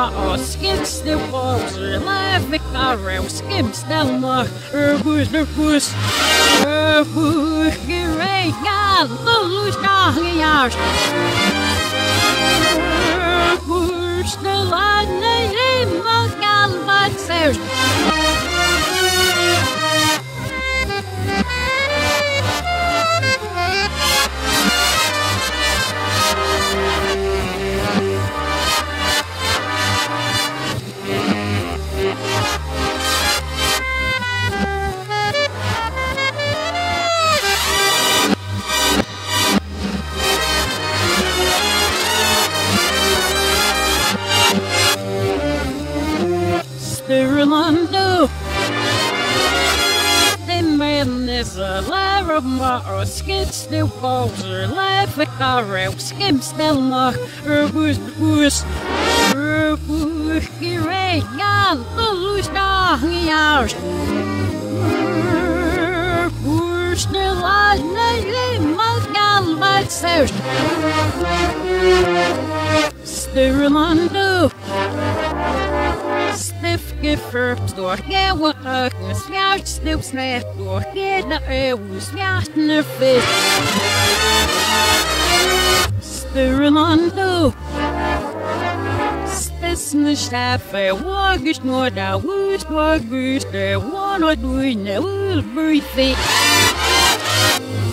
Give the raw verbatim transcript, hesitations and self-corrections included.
maar skips de pauze, live ik arrow, skips de maar, er was de bus, er was gereden, ja, lulus dagen jaar. Er was de lade, helemaal gaan wat zelfs. Orlando, the man is a lair of mar, skips the balls, or laugh at car, skips the mar, er was the bus, er was the rain, yan, the loose dog, yours. Er was the last night, my gal, my south. Orlando. Stiff gefurpt door jouw rug, sjaart sneeuwsneef door de eeuw, sjaart de vis. Orlando, spitsne staffen, wagens door de woest, wagens de one or doing the will breathe.